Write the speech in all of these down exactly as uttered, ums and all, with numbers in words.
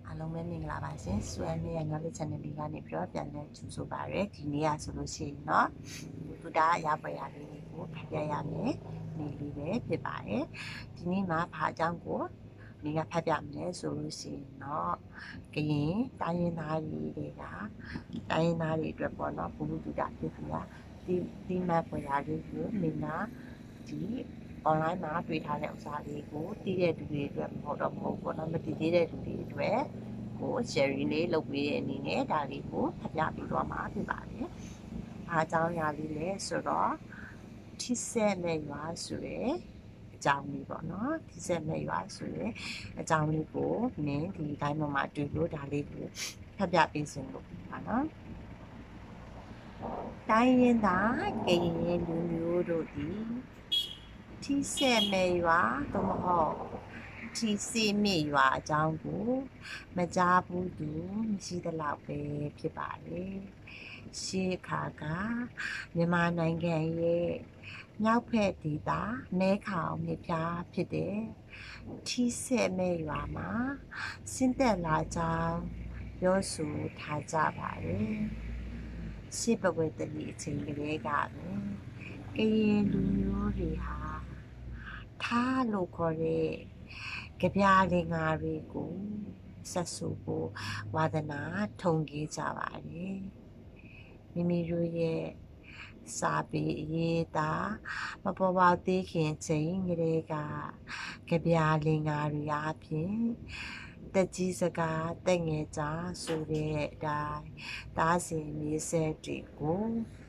အားလုံးပဲမင်္ဂလာပါရှင်။စွမ်းနဲ့ရနောက်လေး channel လေးကနေပြီးတော့ပြန်လည်ကြိုဆိုပါရစေ။ဒီနေ့ကဆိုလို့ရှိရင်တော့ဘုရားရပွဲရလေးတွေကိုဖတ်ပြရမယ်။နေ့လေးပဲဖြစ်ပါတယ်။ဒီနေ့မှာဘာအကြောင်းကိုနေ့ကဖတ်ပြမယ်ဆိုလို့ရှိရင်တော့ကရင်တိုင်းရင်းသားတွေတွေကတိုင်းရင်းသားတွေအတွက်ပေါ့နော်ဘုရားတူတာဖြစ်ပြီးတာဒီဒီမှတ်ပွဲရလေးကိုနေ့ကဒီ online မှာတွေ့ထားတဲ့ဥစ္စာလေးကိုတည်တဲ့သူတွေအတွက်မဟုတ်တော့မဟုတ်ဘူးเนาะမတည်သေးတဲ့သူတွေအတွက်ကို sharing လေးလုပ်ပေးတဲ့အနေနဲ့ဒါလေးကိုဖတ်ပြပြီးတော့မှာဖြစ်ပါတယ်။အားအကြောင်းအရာလေးလဲဆိုတော့ထိစက်မဲ့ရွာဆိုရယ်အကြောင်းလေးပေါ့နော်ထိစက်မဲ့ရွာဆိုရယ်အကြောင်းလေးကိုနင်းဒီတိုင်းပေါ်မှာတွေ့လို့ဒါလေးကိုဖတ်ပြပေးစင်လို့ပါနော်။တိုင်းရင်းသားကရင်လူမျိုးတို့ဒီထိစက်မဲ့ရွာသို့မဟုတ်ထိစေးမြေရွာအကြောင်းကိုမကြားဘူးသူမရှိသလောက်ပဲဖြစ်ပါတယ်။ရှေးခါကမြန်မာနိုင်ငံရဲ့မြောက်ဖက်ဒေသနဲခေါင်မြပြဖြစ်တဲ့ထိစက်မဲ့ရွာမှာဆင်းသက်လာကြောင်းပြောဆိုထားကြပါတယ်။ရှေးပဝေတလီအချိန်ကလေးကပဲကရင်လူမျိုးတွေဟာထားလို့ခေါ်တဲ့ကြပြားလင်္ကာတွေကိုဆက်စုဖို့ဝါဒနာထုံခဲ့ကြပါတယ်မိမိတို့ရဲ့စာပေအရေးသားမပေါ်ပေါက်သေးခင်ချိန်ကလေးကကြပြားလင်္ကာတွေအပြင်တက်ကြီးစကားတက်ငယ်ကြားဆိုတဲ့အတိုင်းသားစဉ်မြေဆက်တွေကို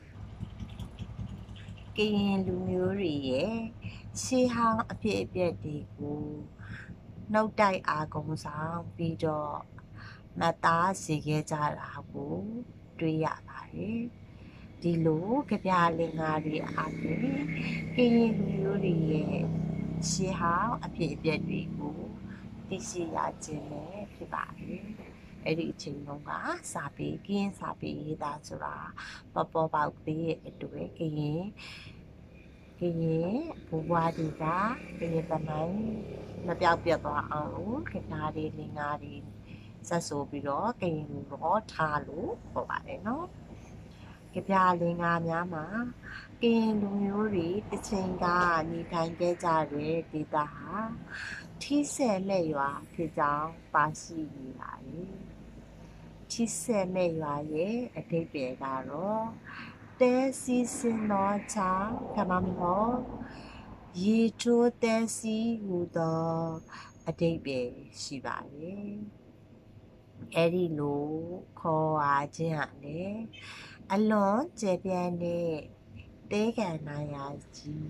ကရင်လူမျိုးတွေရဲ့ရှေးဟောင်းအဖြစ်အပျက်တွေကိုနှုတ်တိုက်အားကုံဆောင်ပြီးတော့မသားစီခဲ့ကြတာကိုတွေ့ရပါတယ်ဒီလိုကြပြလင်္ကာတွေအားဖြင့်ကရင်လူမျိုးတွေရဲ့ရှေးဟောင်းအဖြစ်အပျက်တွေကိုသိရှိရခြင်းပဲဖြစ်ပါတယ်အဲ့ဒီအချိန်တုန်းကစာပေကင်းစာပေရေးသားဆိုတာပပေါ်ပေါက်သေးတဲ့အတွက်ကရင်ကရင်ဘဝဒီကကရင်တမိုင်းမပြောက်ပြတ်သွားအောင်လို့ကြပြားလေးလင်္ကာတွေဆက်ဆိုပြီးတော့ကရင်လူတော့ထားလို့ပြောပါတယ်နော်ကြပြားလင်္ကာများမှာကရင်လူမျိုးတွေတစ်ချိန်ကနေထိုင်ခဲ့ကြတဲ့ဒေသဟာထိစက်မဲ့ရွာဖြစ်ကြောင်းပါရှိနေပါတယ်ထိစက်မဲ့ရွာရဲ့အဓိပ္ပာယ်ကတော့တဲစီစင်တော်ချောင်းကမမဟုတ်ရေထိုးတဲစီဟူသောအဓိပ္ပာယ်ရှိပါတယ်အဲ့ဒီလိုခေါ်အားခြင်းဟာလေအလွန်ကျေပြန့်တဲ့တဲကန်နိုင်ရာကြီး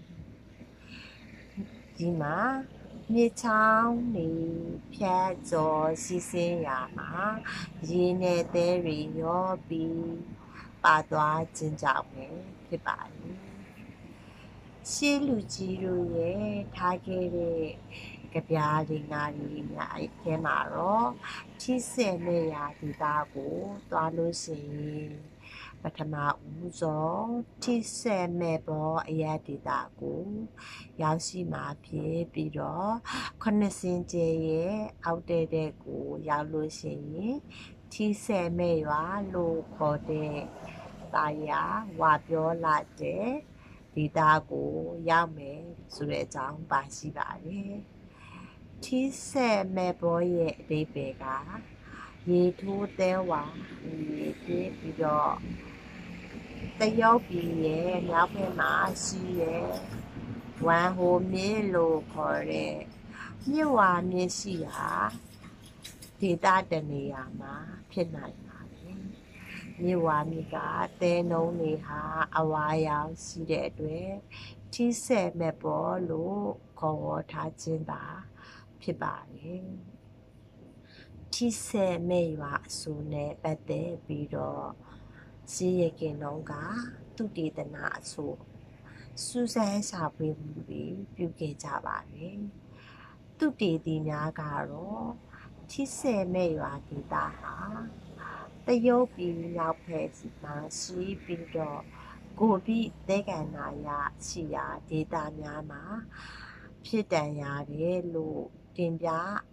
ဒီမှာမြေချောင်းနေဖြတ်ကျော်စီးဆင်းရာမှာရေနဲ့တဲတွေရောပြီးပါသွားခြင်းကြောင့်ပဲဖြစ်ပါတယ်ရှေးလူကြီးတို့ရဲ့ထားခဲ့တဲ့ကြပြားလင်္ကာတွေအများအထဲမှာတော့ထိစက်မဲ့ရာဒေသကိုသွားလို့ရှိရင်ပထမဦးဆုံးထိစက်မဲ့ဘောအရာဒေသကိုရောက်ရှိမှာဖြစ်ပြီးတော့ခொနစ်စင်ကျဲရဲ့အောက်တဲ့တဲ့ကိုရောက်လို့ရှိရင်ထိစက်မဲ့ရွာလို့ခေါ်တဲ့တာယာဝါပြောလာတဲ့ဒေသကိုရောက်မယ်ဆိုတဲ့အကြောင်းပါရှိပါတယ်ထိစက်မဲ့ဘောရဲ့အဓိပ္ပာယ်ကရေထိုးတဲဝါရေဖြစ်ပြီးတော့တရုတ်ပြည်ရဲ့မြောက်ဘက်မှာရှိတဲ့ဝမ်ဟိုမြစ်လို့ခေါ်တဲ့မြစ်ဝါမြစ်ရှိရာဒေသတနေရာမှာဖြစ်နိုင်ပါတယ်မြစ်ဝါမြစ်ကတဲနှုံးတွေဟာအဝါရောင်ရှိတဲ့အတွက်ထိစက်မဲ့ပေါ်လို့ခေါ်ဝေါ်ထားခြင်းသာဖြစ်ပါတယ်ထိစက်မဲ့ရွာအဆိုနဲ့ပတ်သက်ပြီးတော့ရှေးရခင်တုန်းကသူတေသနာအဆိုစူးစမ်းရှာဖွေမှုတွေပြုခဲ့ကြပါတယ်သူတေသီများကတော့ထိစက်မဲ့ရွာဒေသဟာတရုတ်ပြည်မြောက်ဖက်မှာရှိပြီးတော့ကိုပိတဲကန်နာရရှိရာဒေသများမှာဖြစ်တန်ရတယ်လို့တင်ပြ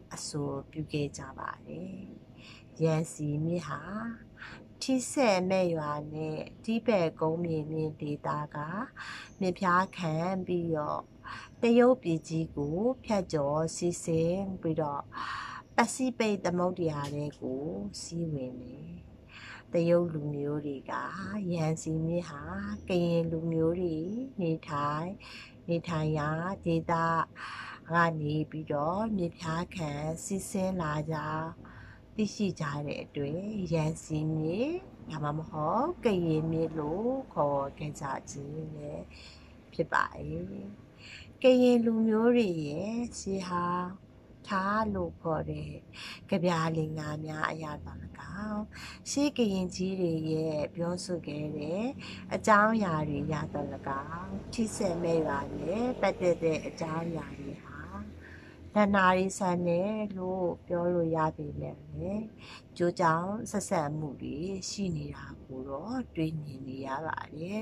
အဆိုပြုခဲ့ကြပါတယ်ရန်စီမြစ်ဟာထိဆက်မဲ့ရွာနဲ့တိဘက်ကုန်းမြေမြင့်ဒေသကမြစ်ဖျားခံပြီးတော့တရုတ်ပြည်ကြီးကိုဖြတ်ကျော်စီးဆင်းပြီးတော့ပစိဖိတ်သမုဒ္ဒရာတွေကိုစီးဝင်တယ်တရုတ်လူမျိုးတွေကရန်စီမြစ်ဟာကရင်လူမျိုးတွေနေထိုင်နေထိုင်ရာဒေသကနေပြီးတော့မြစ်ဖျားခံစီးဆင်းလာကြသိရှိကြတဲ့အတွက်ရန်စီမြစ်ဒါမှမဟုတ်ကရင်မြစ်လို့ခေါ်ခဲ့ကြခြင်းလည်းဖြစ်ပါတယ်ကရင်လူမျိုးတွေရဲ့စီဟာထားလို့ခေါ်တဲ့ကြပြလင်္ကာများအရာတော်၎င်းရှေးကရင်ကြီးတွေရဲ့ပြောဆိုခဲ့တဲ့အကြောင်းအရာတွေရတော်၎င်းထိဆက်မဲ့ပါနဲ့ပတ်သက်တဲ့အကြောင်းအရာတွေဟာဒနာရီဆန်တယ်လို့ပြောလို့ရပေမဲ့လည်းကြိုးကြောင်ဆက်ဆက်မှုတွေရှိနေတာကိုတော့တွေ့မြင်နေရပါတယ်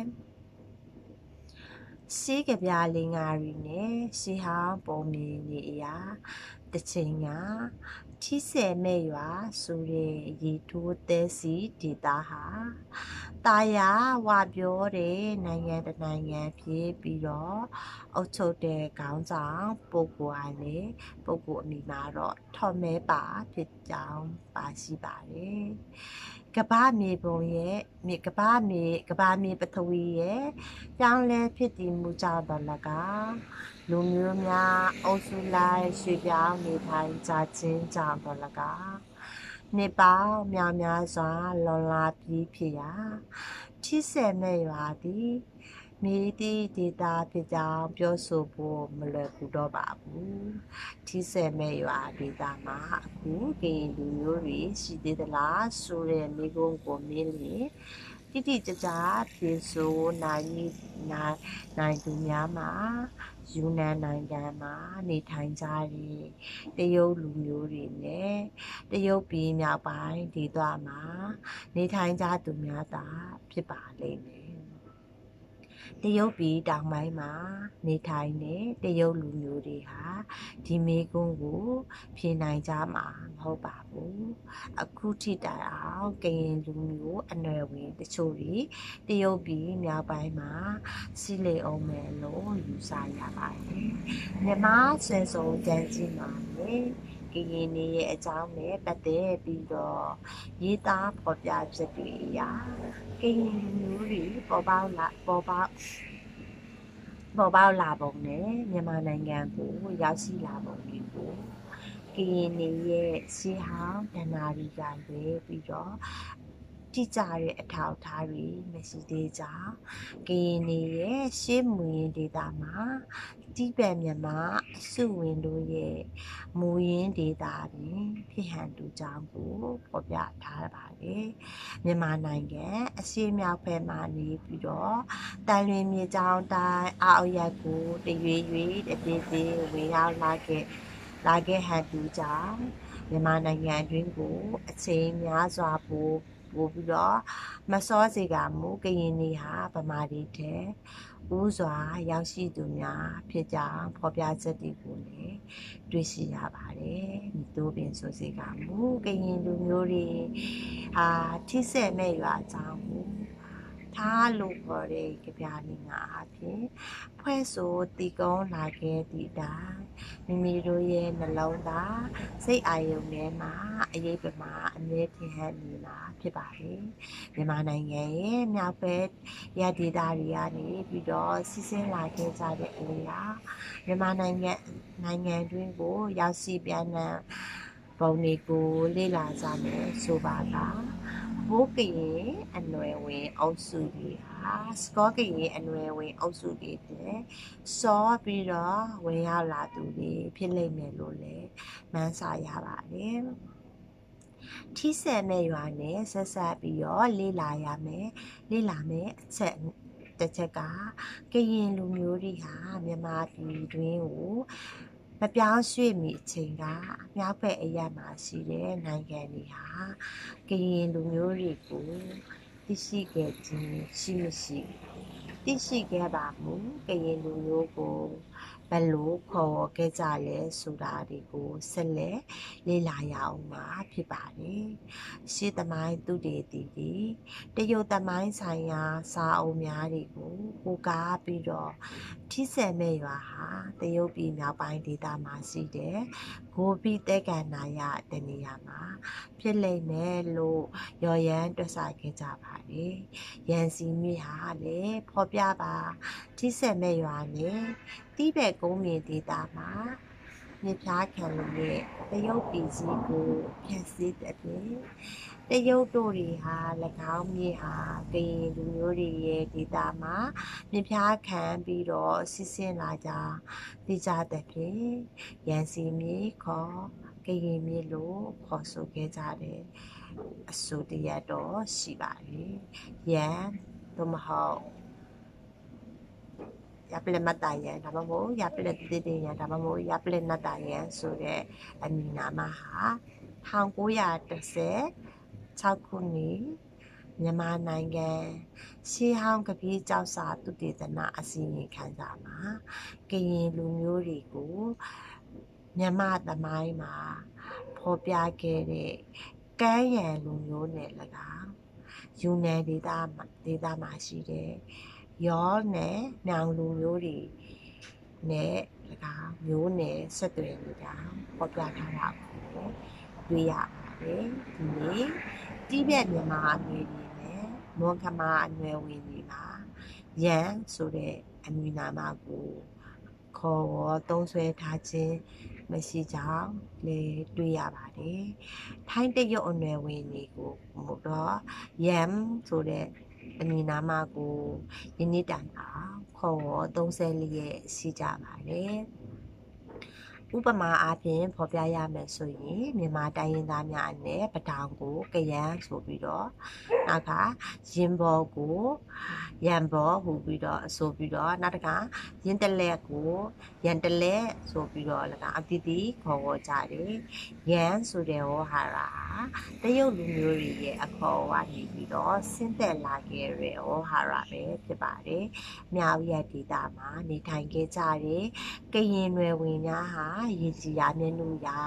ရှေးကပြလင်္ကာရီနဲ့ရှေးဟောင်းပုံမြင်နေအရာတချိန်ကထိဆယ်မဲ့ရွာဆိုတဲ့ရေထိုးသည်စီဒေတာဟာတာယာဝပြောတဲ့နိုင်ငံတနိုင်ငံဖြစ်ပြီးတော့အုပ်ချုပ်တဲ့ခေါင်းဆောင်ပုဂ္ဂိုလ်အားလည်းပုဂ္ဂိုလ်အမိမှာတော့ထော်မဲပါဖြစ်ကြောင်းပါရှိပါတယ်ကဘာမြေပုံရဲ့မြေကဘာမြေကဘာမြေပထဝီရဲ့ကြောင်းလဲဖြစ်တည်မှုကြောင့်တော့၎င်းလူမျိုးများအုပ်စုလိုက်ရွှေ့ပြောင်းနေထိုင်ကြခြင်းကြောင့်တော့၎င်းနေပေါင်းများများစွာလွန်လာပြီးဖြစ်ရာထိဆယ်မဲ့ရွာသည်မြေတီဒေတာဖြစ်ကြောင်းပြောဆိုဖို့မလွယ်ကူတော့ပါဘူးထိဆယ်မဲ့ရွာဒေတာမှာအခုကရင်လူမျိုးတွေရှိသေးသလားဆိုတဲ့မိကုံးကိုမြင်လေတိတိကျကျပြေဆိုနိုင်နိုင်နိုင်သူများမှာယူနန်နိုင်ငံမှာနေထိုင်ကြတဲ့တရုတ်လူမျိုးတွေနဲ့တရုတ်ပြည်မြောက်ပိုင်းဒေသမှာနေထိုင်ကြသူများသာဖြစ်ပါလိမ့်မယ်တရုတ်ပြည်တောင်ပိုင်းမှာနေထိုင်တဲ့တရုတ်လူမျိုးတွေဟာဒီမေကွန်းကိုဖြေနိုင်ကြမှာမဟုတ်ပါဘူးအခုထိတိုင်အောင်ကရင်လူမျိုးအနွယ်ဝင်တချို့တွေတရုတ်ပြည်မြောက်ပိုင်းမှာစီလေအောင်မယ်လို့ယူဆရပါတယ်မြန်မာဆွေစုံကြံကြီးမှာလည်းကရင်နေရဲ့အကြောင်းနဲ့ပတ်သက်ပြီးတော့ရေးသားဖော်ပြချက်တွေအရာကရင်လူမျိုးတွေပေါ်ပေါက်လာပေါ်ပေါက်ပေါ်ပေါက်လာပုံနဲ့မြန်မာနိုင်ငံကိုရောက်ရှိလာပုံတွေကိုကရင်နေရဲ့စီဟောင်းဒနာရီကလည်းပြီးတော့တိကျတဲ့အထောက်အထားတွေမရှိသေးကြောင်းကရင်နေရဲ့ရှေးမူရင်းဒေတာမှာတိဘက်မြန်မာအစုဝင်တို့ရဲ့မူရင်းဒေတာတွင်ဖြစ်ဟန်တူကြောင်းကိုဖော်ပြထားပါတယ်မြန်မာနိုင်ငံအရှေ့မြောက်ဘက်မှနေပြီးတော့တန်လွင်မြေကြောင်းတိုင်းအောက်ရက်ကိုတရွေရွေတပြေးပြေးဝင်ရောက်လာခဲ့လာခဲ့ဟန်တူကြောင်းမြန်မာနိုင်ငံအတွင်းကိုအချိန်များစွာပို့ပို့ပြီးတော့မစောစေကမူကရင်နေဟာဗမာတွေတဲ့ဦးစွာရောက်ရှိသူများဖြစ်ကြောင်းဖော်ပြချက်တွေကိုလည်းတွေ့ရှိရပါတယ်ဒီတို့ပင်ဆိုစေကမူကရင်လူမျိုးတွေဟာထိဆက်မဲ့ရွာကြောင်းကိုထားလို့ခေါ်တဲ့ကြပြနေငါအဖြစ်ဖွဲ့ဆိုတည်ကုန်းလာခဲ့သည့်တိုင်မိမိတို့ရဲ့နှလုံးသားစိတ်အာရုံထဲမှာအရေးပမာအမြဲထင်ဟပ်နေမှာဖြစ်ပါတယ်မြန်မာနိုင်ငံရဲ့မြောက်ဘက်ရဒေသတွေကနေပြီးတော့စီးဆင်းလာခဲ့ကြတဲ့အိရာမြန်မာနိုင်ငံနိုင်ငံတွင်းကိုရောက်ရှိပြန်တဲ့ပုံတွေကိုလေ့လာကြမယ်ဆိုပါကဘိုးကရင်အနွယ်ဝင်အုပ်စုတွေဟာစကောကရင်အနွယ်ဝင်အုပ်စုတွေတဲ့စောပြီးတော့ဝင်ရောက်လာသူတွေဖြစ်လိမ့်မယ်လို့လည်းမှန်းဆရပါတယ်ထိဆက်မဲ့ရွာနဲ့ဆက်ဆက်ပြီးတော့လေ့လာရမယ်လေ့လာမယ်အချက်တစ်ချက်ကကရင်လူမျိုးတွေဟာမြန်မာပြည်တွင်းကိုမပြောင်းရွှေ့မီအချိန်ကမြောက်ဘက်အရက်မှာရှိတဲ့နိုင်ငံတွေဟာကရင်လူမျိုးတွေကိုသိရှိခဲ့ခြင်းရှိမရှိသိရှိခဲ့ပါမူကရင်လူမျိုးကိုဘယ်လိုခေါ်ခဲ့ကြလဲဆိုတာတွေကိုဆက်လက်လေ့လာရအောင်မှာဖြစ်ပါတယ်ရှေးသမိုင်းသူတေသီတွေတရုတ်သမိုင်းဆိုင်ရာစာအုပ်များတွေကိုကိုးကားပြီးတော့ထိစဲမဲ့ရွာဟာတရုတ်ပြည်မြောက်ပိုင်းဒေသမှာရှိတဲ့ဂိုဘီတဲကန်နာရတနေရာမှာဖြစ်လိမ့်မယ်လို့ရော်ရမ်းတွက်ဆခဲ့ကြပါတယ်ရန်စီမြစ်ဟာလည်းဖော်ပြပါထိစဲမဲ့ရွာနဲ့တိဘက်ကုန်းမြေဒေသမှာမြစ်ဖြားခံရဲ့တရုတ်ပြည်ကြီးကိုဖျက်ဆီးတဲ့ပြင်တရုတ်တို့တွေဟာ၎င်းမြေဟာကရင်လူမျိုးတွေရဲ့ဒေသမှာမြစ်ဖြားခံပြီးတော့စီးဆင်းလာကြသိကြတဲ့ပြင်ရန်စီမြေခေါ်ကရင်မြေလို့ခေါ်ဆိုခဲ့ကြတဲ့အဆိုတရတော့ရှိပါတယ်ရန်သို့မဟုတ်ရပလက်မတ်တရန်ဒါမှမဟုတ်ရပလက်တေးတေးရန်ဒါမှမဟုတ်ရပလက်နတ်တရန်ဆိုတဲ့အမည်နာမဟာ၁၉၁၆ခုနှစ်မြန်မာနိုင်ငံရှေးဟောင်းကပြေးကြောက်စာသုတေသနအစီရင်ခံစာမှာကရင်လူမျိုးတွေကိုမြန်မာသမိုင်းမှာဖော်ပြခဲ့တဲ့ကမ်းရံလူမျိုးနဲ့၎င်းယူနန်ဒေသမှာဒေသမှာရှိတဲ့ရောနဲ့မြောင်လူမျိုးတွေနဲ့၎င်းမျိုးနဲ့ဆက်သွယ်နေတာပေါ်ပြထားတာကိုတွေ့ရပါတယ်ဒီနေ့တိဘက်မြန်မာအနွယ်တွေနဲ့မွန်ခမာအနွယ်ဝင်တွေမှာရန်ဆိုတဲ့အမည်နာမကိုခေါ်ဝေါ်သုံးဆွဲထားခြင်းမရှိကြောင်းလည်းတွေ့ရပါတယ်ထိုင်းတရုတ်အနွယ်ဝင်တွေကိုမို့တော့ရန်ဆိုတဲ့အမည်နာမကိုယနေ့တိုင်အောင်ခေါ်ဝေါ်သုံးဆဲလျက်ရှိကြပါတယ်ဥပမာအားဖြင့်ဖော်ပြရမယ်ဆိုရင်မြန်မာတိုင်းရင်းသားများအနက်ပထောင်ကိုကရန်ဆိုပြီးတော့နောက်ကရင်ဘော်ကိုရန်ဘော်ဟူပြီးတော့ဆိုပြီးတော့နောက်တစ်ခါရင်တလက်ကိုရန်တလက်ဆိုပြီးတော့လည်းအတီးတီးခေါ်ဝေါ်ကြတယ်ရန်ဆိုတဲ့ဟောဟာရာတရုတ်လူမျိုးတွေရဲ့အခေါ်အဝါနေပြီးတော့ဆင်းသက်လာခဲ့တဲ့ဟောဟာရာပဲဖြစ်ပါတယ်မြောက်ရက်ဒေသမှာနေထိုင်ခဲ့ကြတဲ့ကရင်နွယ်ဝင်များဟာရေကြီးရာမျက်နှာရာ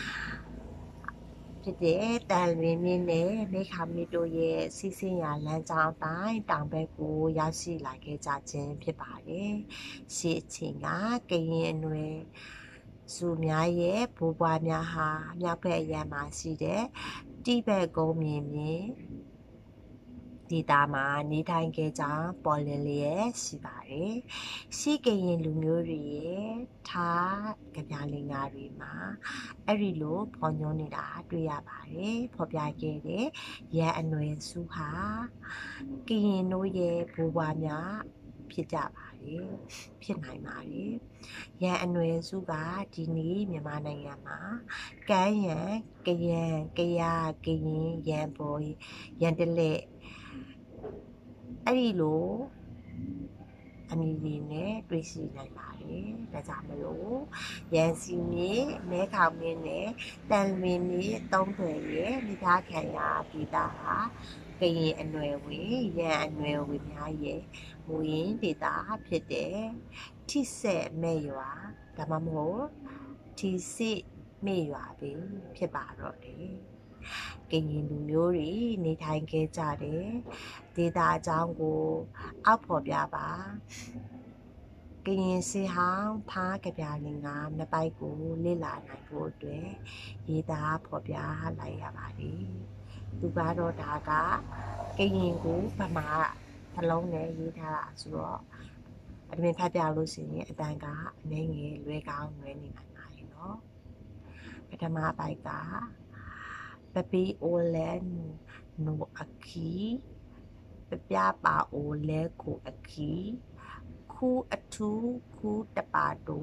ဖြစ်တဲ့တန်လွင်မြင့်နဲ့မိခါမီတို့ရဲ့စီးစင်းရာလမ်းကြောင်းတိုင်းတောင်ဘက်ကိုရောက်ရှိလာခဲ့ကြခြင်းဖြစ်ပါတယ်ရှေ့အချိန်ကကရင်အနွယ်စုများရဲ့ဘိုးဘွားများဟာမြောက်ဘက်အရန်မှာရှိတဲ့တိဘက်ကုန်းမြင့်မြင့်ဒေသမှာနေထိုင်ခဲ့ကြောင်းပေါ်လင်းလျက်ရှိပါတယ်။ရှေးကရင်လူမျိုးတွေရဲ့ထားကြပြလင်္ကာတွေမှာအဲ့ဒီလိုဖော်ညွှန်းနေတာတွေ့ရပါတယ်။ဖော်ပြခဲ့တဲ့ရန်အနွယ်စုဟာကရင်တို့ရဲ့ဘိုးဘွားများဖြစ်ကြပါတယ်။ဖြစ်နိုင်ပါတယ်။ရန်အနွယ်စုကဒီနေ့မြန်မာနိုင်ငံမှာကမ်းရန်ကရန်ကရကရင်ရန်ပေါ်ရန်တလက်အဲ့ဒီလိုအမည်တွေနဲ့တွေ့ရှိနိုင်ပါတယ်။ဒါကြောင့်မလို့ရန်စီမြေမဲခေါင်မြင်းနဲ့တန်လွင်မြေသုံးသွယ်ရဲ့မိသားခံရာဒေသဟာကရင်အနွယ်ဝင်ရန်အနွယ်ဝင်များရဲ့မူရင်းဒေသဖြစ်တဲ့ထိဆက်မဲ့ရွာဒါမှမဟုတ်ထိစစ်မဲ့ရွာပဲဖြစ်ပါတော့တယ်။ကရင်လူမျိုးတွေနေထိုင်ခဲ့ကြတဲ့ဒေသအကြောင်းကိုအောက်ဖော်ပြပါကရင်စီဟောင်းဖားကြပြလင်္ကာနှစ်ပိုက်ကိုလေ့လာနိုင်ဖို့အတွက်ရေးသားဖော်ပြလိုက်ရပါတယ်သူကတော့ဒါကကရင်ကိုဗမာနှလုံးနဲ့ရေးထားတာဆိုတော့အပြင်ဖတ်ပြလို့ရှိရင်အတန်ကအနည်းငယ်လွဲကောင်းလွဲနေနိုင်ပါတယ်နော်ပထမပိုက်ကပပီအိုလန်နိုအခီပပြပါအိုလဲကိုအခီခုအထူးခုတပါတူ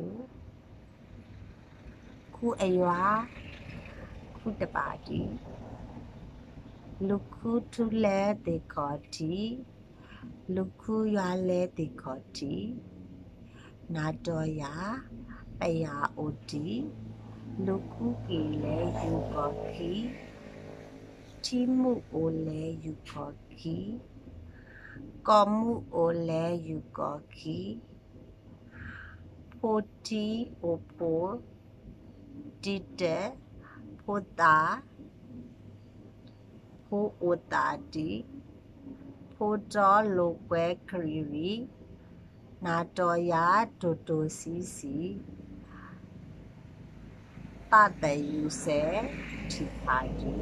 ခုအရွာခုတပါတီလူခုထူလဲတေခေါ်တီလူခုရွာလဲတေခေါ်တီနာတော်ယာပယာအိုတီလူခုကီလဲယူခေါ်ခီတီမှုအိုလဲယူခေါ်ခီကောမှုအိုလဲယူခေါ်ခီ Poti opo dite pota po otadi poto lokwe kriri natoya dodo sisi tatayuse chipadi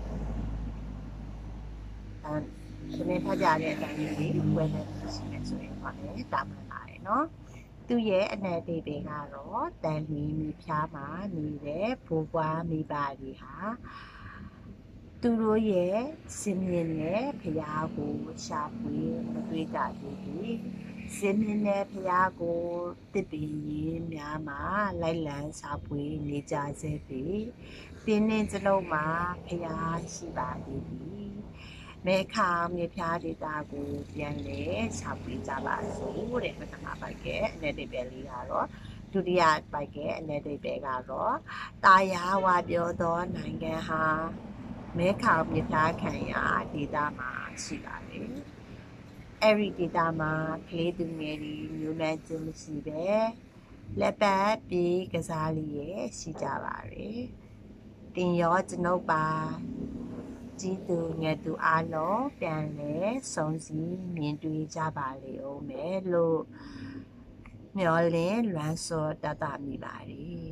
and ဒီနေ့ထားကြတဲ့အတိုင်းလေးဝယ်နေရှိနေဆိုရင်တော့လည်းတာမှန်ပါတယ်เนาะသူ့ရဲ့အနက်အဓိပ္ပာယ်ကတော့တန်လီမိဖျားမှာနေတဲ့ဘိုးဘွားမိဘတွေဟာသူတို့ရဲ့စင်မြင့်တဲ့ဖျားကိုရှာဖွေမတွေ့ကြသေးဘူးစင်မြင့်တဲ့ဖျားကိုတစ်ပင်ကြီးများမှာလိုက်လံရှာဖွေနေကြစေပြီတင်းနှင်းစလုံးမှာဖျားရှိပါသေးတယ်မဲခါမြေဖျားဒေတာကိုပြန်လဲရှာဖွေကြပါစို့တဲ့ပထမပိုက်ကအနေနဲ့ပဲလေးကတော့ဒုတိယပိုက်ကအနေနဲ့ပဲကတော့တာယာဝါပြောသောနိုင်ငံဟာမဲခါမြေဖျားခံရဒေတာမှာရှိပါတယ်အဲ့ဒီဒေတာမှာကလေးသူငယ်တွေမျိုးနွယ်ခြင်းမရှိပဲလက်ပတ်ပြေးကစားလေးရရှိကြပါတယ်တင်ရောကျွန်ုပ်ပါကြီးသူငယ်သူအားလုံးပြန်လဲစုံစည်းမြင်တွေ့ကြပါလေဦးမယ်လို့မျောလင်းလွမ်းစောတတ်တာမိပါတယ်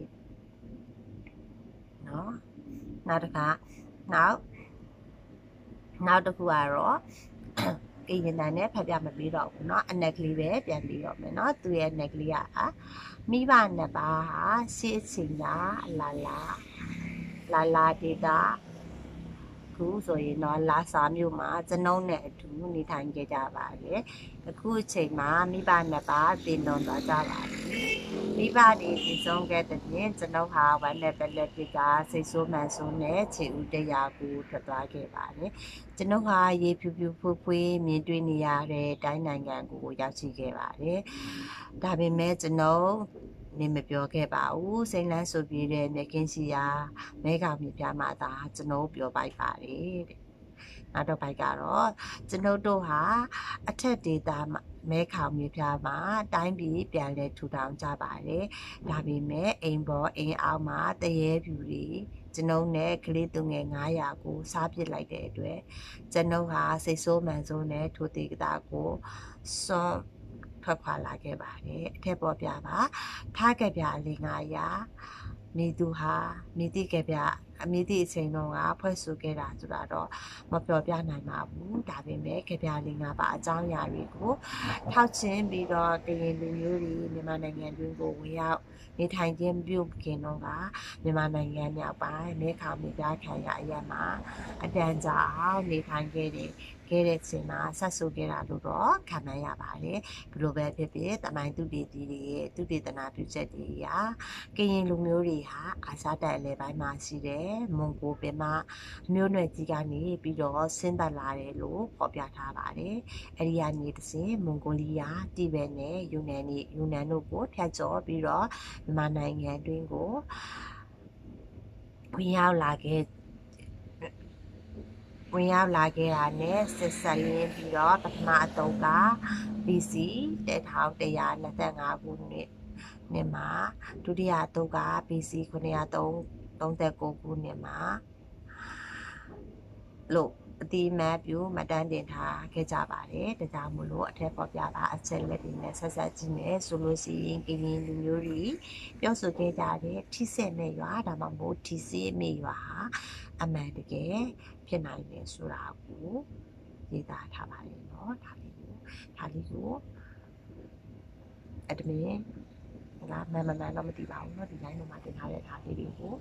เนาะနောက်တစ်ခါနောက်နောက်တစ်ခုကတော့ကရင်တန်နဲ့ဖတ်ပြမပြီးတော့ဘူးเนาะအနက်ကလေးပဲပြန်ပြီးတော့မယ်เนาะသူရဲ့အနက်ကလေးကမိဘနှစ်ပါးဟာရှေ့ချိန်ကလာလာလာလာဒေတာခုဆိုရင်တော့လာစာမျိုးမှာကျွန်ုပ်နဲ့အတူနေထိုင်ကြကြပါတယ်အခုအချိန်မှာမိဘနှစ်ပါးတင်တော်သွားကြပါတယ်မိဘတွေဒီဆုံးခဲ့တဲ့ပြင်ကျွန်ုပ်ဟာဝမ်းနဲ့ပလက်တိကစိတ်ဆိုးမှန်ဆိုးနဲ့ခြေဦးတရားကိုထွက်သွားခဲ့ပါတယ်ကျွန်ုပ်ဟာရေဖြူဖြူဖွေးဖွေးမြင်တွေ့နေရတဲ့တိုင်းနိုင်ငံကိုရောက်ရှိခဲ့ပါတယ်ဒါပေမဲ့ကျွန်ုပ်နေမပြောခဲ့ပါဘူးစိတ်လန်းဆိုပြေးတဲ့မြကင်းစီယာမဲခေါင်မြေပြမှာသာကျွန်တော်ပြောပိုက်ပါတယ်တဲ့နောက်တော့ဘိုက်ကတော့ကျွန်ုပ်တို့ဟာအထက်ဒေတာမဲခေါင်မြေပြမှာတိုင်းပြည်ပြန်လဲထူထောင်ကြပါတယ်ဒါပေမဲ့အိမ်ပေါ်အိမ်အောက်မှာတရေဖြူတွေကျွန်ုပ်နဲ့ကလေးသူငယ်nine hundredကိုစားပစ်လိုက်တဲ့အတွက်ကျွန်ုပ်ဟာစိတ်ဆိုးမှန်ဆိုးနဲ့ထိုတေကတာကိုစွန့်ထွက်ခွာလာခဲ့ပါတယ်အထက်ပေါ်ပြပါထားခဲ့ပြလေးnine hundredမိသူဟာမိတိခဲ့ပြအမိတိအချိန်တော့ကဖွဲ့ဆိုခဲ့တာဆိုတာတော့မပြောပြနိုင်ပါဘူးဒါပေမဲ့ခဲ့ပြလေးငါးပါအကြောင်းအရာတွေကိုထောက်ချင်းပြီးတော့ကရင်လူမျိုးတွေမြန်မာနိုင်ငံတွင်းကိုဝင်ရောက်နေထိုင်ခြင်းပြုခင်တော့ကမြန်မာနိုင်ငံမြောက်ပိုင်းမဲခေါင်မြေပြခံရအရက်မှာအတန်ကြာအောင်နေထိုင်ခဲ့တဲ့ခဲ့တဲ့ချိန်မှာဆက်ဆိုခဲ့တာလို့တော့ခံမှန်းရပါတယ်ဘလိုပဲဖြစ်ဖြစ်တမိုင်းသူတေတီတွေရဲ့သူတေသနာပြုချက်တွေရာကရင်လူမျိုးတွေဟာအာရှတိုက်အလယ်ပိုင်းမှာရှိတဲ့မွန်ဂိုပင်မမျိုးနွယ်ကြီးကနေပြီးတော့ဆင်းသက်လာတယ်လို့ဖော်ပြထားပါတယ်အဲဒီကနေတစ်စင်မွန်ဂိုလီးယားတိဘက်နဲ့ယူနန်နဲ့ယူနန်တို့ကိုဖြတ်ကျော်ပြီးတော့မြန်မာနိုင်ငံတွင်းကိုဝင်ရောက်လာခဲ့ဝင်ရောက်လာခဲ့တာနဲ့ဆက်ဆက်ရင်းပြီးတော့ပထမအတုံးက B C one thousand one hundred twenty-fiveခုနှစ်နှစ်မှာဒုတိယအတုံးက B C nine thirty-nineခုနှစ်မှာလို့အတိမတ်ပြုမတန်းတင်ထားခဲ့ကြပါတယ်ဒါကြောင့်မို့လို့အထက်ပေါ်ပြပါအချက်လက်တွေနဲ့ဆက်ဆက်ကြည့်မယ်ဆိုလို့ရှိရင်ကရင်လူမျိုးတွေပြောဆိုခဲ့ကြတဲ့ထိစက်မဲ့ရွာဒါမှမဟုတ်ထိစေးမဲ့ရွာဟာအမှန်တကယ်ဖြစ်နိုင်တယ်ဆိုတာကိုရေးသားထားပါတယ်เนาะဒါလေးကိုဒါလေးကိုအတမင်ငါမမမှန်တော့မသိပါဘူးเนาะဒီတိုင်းမှာတင်ထားတဲ့ဒါလေးတွေကို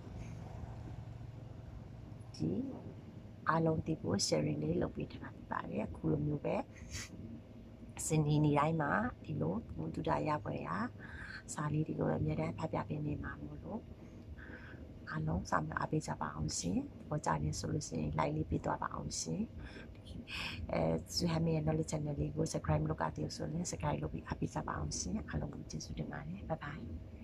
ဒီအားလုံးဒီကို sharing လေးလုပ်ပေးထားပါတယ်အခုလိုမျိုးပဲစင်ဒီနေတိုင်းမှာဒီလိုဘုသူတာရပွဲရစာလေးတွေကိုလည်းအများအားဖတ်ပြပေးနေမှာမို့လို့အားလုံးစာမအားပေးကြပါအောင်ရှင်ဘောကြနေဆိုလို့ရှိရင် like လေးပေးသွားပါအောင်ရှင်အဲသူဟမေရဲ့ knowledge channel လေးကို subscribe လုပ်ကြသေးဆိုရင် subscribe လုပ်ပြီးအားပေးကြပါအောင်ရှင်အားလုံးကိုကျေးဇူးတင်ပါတယ် bye bye